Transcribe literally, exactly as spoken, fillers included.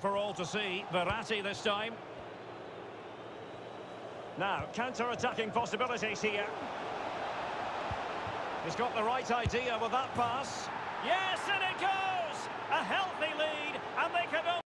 For all to see, Verratti this time. Now, counter-attacking possibilities here. He's got the right idea with that pass. Yes, and it goes! A healthy lead, and they can